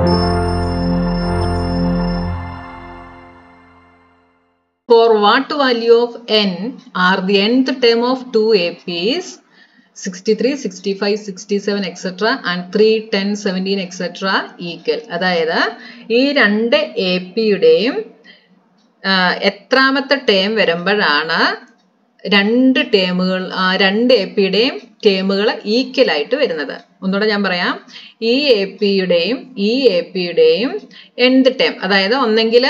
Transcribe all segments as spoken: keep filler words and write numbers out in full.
For what value of n are the nth term of two A Ps sixty-three, sixty-five, sixty-seven et cetera and three, ten, seventeen et cetera equal? അതായത് ഈ രണ്ട് A P യുടെയും എത്രാമത്തെ term വരുമ്പോഴാണ് രണ്ട് ടേമുകൾ രണ്ട് A P യുടെയും ടേമുകൾ equal ആയിട്ട് വരുന്നത്? ഒന്നുകൂടെ ഞാൻ പറയാം. ഈ A P യുടെയും ഈ A P യുടെയും nth ടേം, അതായത് ഒന്നെങ്കിൽ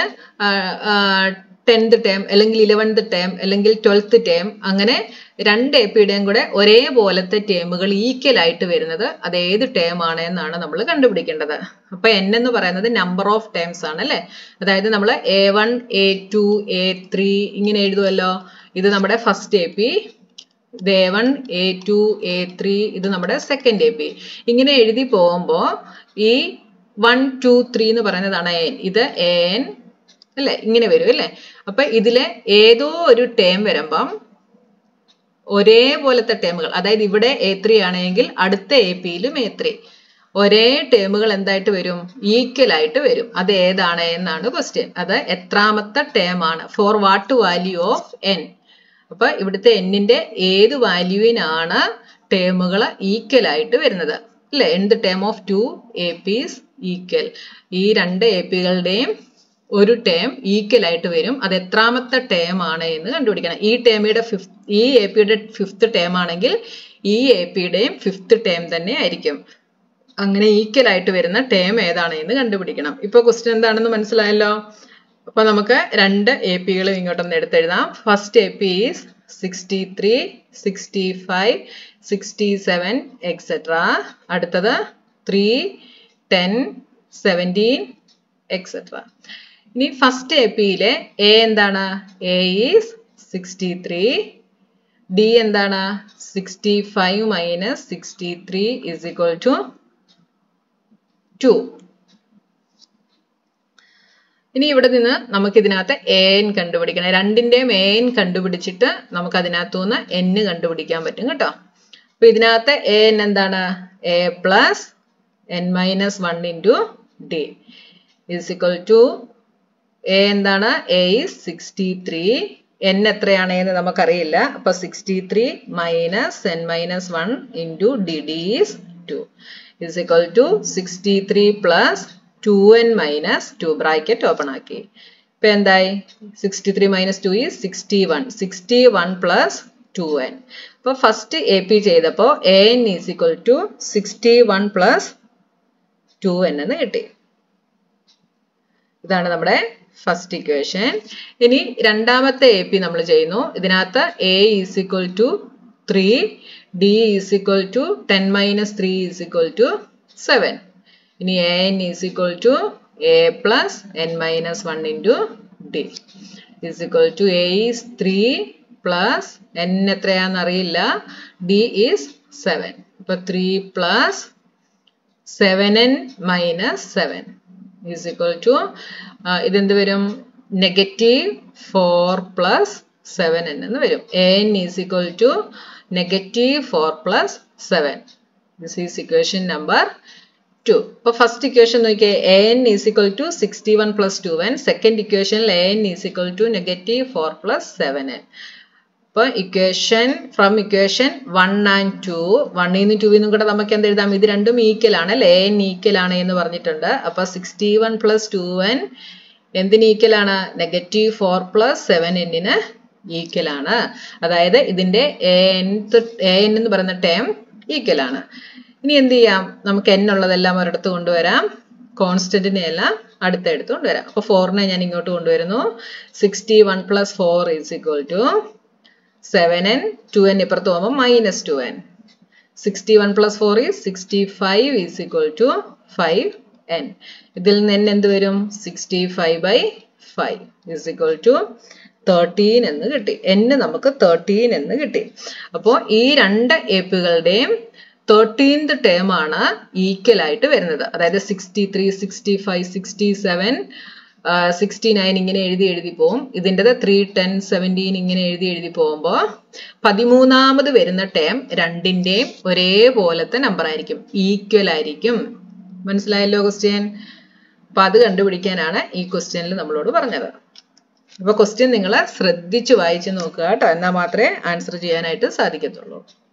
ടെൻത്ത് ടേം അല്ലെങ്കിൽ ഇലവൻത്ത് ടേം അല്ലെങ്കിൽ ട്വൽത്ത് ടേം, അങ്ങനെ രണ്ട് A P യുടെയും കൂടെ ഒരേപോലത്തെ ടേമുകൾ ഈക്വൽ ആയിട്ട് വരുന്നത് അത് ഏത് ടേം ആണ് എന്നാണ് നമ്മൾ കണ്ടുപിടിക്കേണ്ടത്. അപ്പൊ n എന്ന് പറയുന്നത് നമ്പർ ഓഫ് ടേംസ് ആണ് അല്ലേ? അതായത് നമ്മൾ A one, A two, A three ഇങ്ങനെ എഴുതുമല്ലോ. ഇത് നമ്മുടെ ഫസ്റ്റ് A P, ഇത് A one, A two, A three, ഇത് നമ്മുടെ സെക്കൻഡ് A P. ഇങ്ങനെ എഴുതി പോകുമ്പോൾ ഈ വൺ ടു ത്രീ എന്ന് പറയുന്നതാണ് n, ഇത് എ എൻ അല്ലേ, ഇങ്ങനെ വരും അല്ലേ? അപ്പൊ ഇതിലെ ഏതോ ഒരു ടേം വരുമ്പം ഒരേപോലത്തെ ടേമുകൾ, അതായത് ഇവിടെ എ ത്രീ ആണെങ്കിൽ അടുത്ത A P യിലും എ ത്രീ, ഒരേ ടേമുകൾ എന്തായിട്ട് വരും? ഈക്വൽ ആയിട്ട് വരും. അത് ഏതാണ് എന്നാണ് ക്വസ്റ്റ്യൻ. അത് എത്രാമത്തെ ടേം ആണ്? For what value of n? അപ്പൊ ഇവിടുത്തെ എന്നിന്റെ ഏത് വാല്യൂവിനാണ് ടേമുകൾ ഈക്വൽ ആയിട്ട് വരുന്നത് അല്ലെ? nth term of two A Ps equal. ഈ രണ്ട് A P കളുടെയും ഒരു ടേം ഈക്വൽ ആയിട്ട് വരും. അത് എത്രാമത്തെ ടേം ആണ് എന്ന് കണ്ടുപിടിക്കണം. ഈ ടേമിയുടെ ഫിഫ്ത് ഈ A P യുടെ ഫിഫ്ത്ത് ടേം ആണെങ്കിൽ ഈ A P യുടെയും ഫിഫ്ത്ത് ടേം തന്നെ ആയിരിക്കും. അങ്ങനെ ഈക്വൽ ആയിട്ട് വരുന്ന ടേം ഏതാണ് എന്ന് കണ്ടുപിടിക്കണം. ഇപ്പൊ ക്വസ്റ്റ്യൻ എന്താണെന്ന് മനസ്സിലായല്ലോ. അപ്പൊ നമുക്ക് രണ്ട് A P കളും ഇങ്ങോട്ടൊന്ന് എടുത്തെഴുതാം. First A P is sixty-three, sixty-five, sixty-seven et cetera. അടുത്തത് three, ten, seventeen et cetera. ഇനി ഫസ്റ്റ് A P യിലെ A എന്താണ്? A is sixty-three, D എന്താണ്? sixty-five minus sixty-three is equal to two. ഇനി ഇവിടെ നിന്ന് നമുക്ക് ഇതിനകത്ത് an കണ്ടുപിടിക്കണം. രണ്ടിന്റെയും an കണ്ടുപിടിച്ചിട്ട് നമുക്ക് അതിനകത്തു നിന്ന് n കണ്ടുപിടിക്കാൻ പറ്റും കേട്ടോ. അപ്പൊ ഇതിനകത്ത് an എന്താണ്? a plus n minus one into d is equal to a എന്താണ്? a is sixty-three, n എത്രയാണ് എന്ന് നമുക്കറിയില്ല. അപ്പൊ sixty-three minus n minus one into d, d is two is equal to sixty-three plus two n minus two, bracket open ആക്കി. ഇപ്പൊ എന്തായി? sixty-three minus two is sixty-one, sixty-one plus two n. അപ്പൊ first A P ചെയ്തപ്പോ an is equal to sixty-one plus two n എന്ന് കിട്ടി. ഇതാണ് നമ്മുടെ first equation. ഇനി രണ്ടാമത്തെ A P നമ്മൾ ചെയ്യുന്നു. ഇതിനകത്ത് a is equal to three, d is equal to ten minus three is equal to seven. ഇനി an is equal to a plus n minus one into d is equal to a is three plus n എത്രയാണെന്ന് അറിയില്ല, d is seven. അപ്പൊ three plus seven n minus seven is equal to ഇതെന്ത് വരും? Negative four plus seven n എന്ന് വരും. an is equal to negative four plus seven. This is equation number two. അപ്പൊ first equation നോക്കിയേ, an is equal to sixty-one plus two n. Second ഇക്വേഷനിൽ an is equal to negative four plus seven n. അപ്പൊ equation from equation one and two, വണ്ണിന്ന് ടൂവിന്നും കൂടെ നമുക്ക് എന്ത് എഴുതാം? ഇത് രണ്ടും ഈക്വൽ ആണ് അല്ലെ? an ഈക്വൽ ആണ് എന്ന് പറഞ്ഞിട്ടുണ്ട്. അപ്പൊ sixty one plus two n എന്തിന് ഈക്വൽ ആണ്? നെഗറ്റീവ് ഫോർ പ്ലസ് സെവൻ എന്നിന് ഈക്വൽ ആണ്. അതായത് ഇതിന്റെ an എന്ന് പറയുന്ന ടേം ഈക്വൽ ആണ്. ഇനി എന്ത് ചെയ്യാം? നമുക്ക് n ഉള്ളതെല്ലാം ഒരിടത്ത് കൊണ്ടുവരാം, കോൺസ്റ്റന്റിനെ എല്ലാം അടുത്ത എടുത്ത് കൊണ്ടുവരാം. അപ്പൊ ഫോറിനെ ഞാൻ ഇങ്ങോട്ട് കൊണ്ടുവരുന്നു. Sixty one plus four is equal to seven n, two n ഇപ്പുറത്ത് പോകുമ്പോൾ minus two n. Sixty one plus four is sixty five is equal to five n. ഇതിൽ നിന്ന് n എന്ത് വരും? Sixty five by five is equal to thirteen എന്ന് കിട്ടി. n നമുക്ക് thirteen എന്ന് കിട്ടി. അപ്പോൾ ഈ രണ്ട് A P കളുടെയും തേർട്ടീൻത് ടേം ആണ് ഈക്വൽ ആയിട്ട് വരുന്നത്. അതായത് sixty three, sixty five, sixty seven, sixty nine ഇങ്ങനെ എഴുതി എഴുതി പോകും. ഇതിൻ്റെത് ത്രീ, ടെൻ, സെവൻറ്റീൻ ഇങ്ങനെ എഴുതി എഴുതി പോകുമ്പോൾ പതിമൂന്നാമത് വരുന്ന ടേം രണ്ടിൻ്റെയും ഒരേപോലത്തെ നമ്പർ ആയിരിക്കും, ഈക്വൽ ആയിരിക്കും. മനസ്സിലായല്ലോ ക്വസ്റ്റ്യൻ? അപ്പൊ അത് കണ്ടുപിടിക്കാനാണ് ഈ ക്വസ്റ്റ്യനിൽ നമ്മളോട് പറഞ്ഞത്. അപ്പൊ ക്വസ്റ്റ്യൻ നിങ്ങൾ ശ്രദ്ധിച്ച് വായിച്ച് നോക്കുക കേട്ടോ, എന്നാൽ മാത്രമേ ആൻസർ ചെയ്യാനായിട്ട് സാധിക്കത്തുള്ളൂ.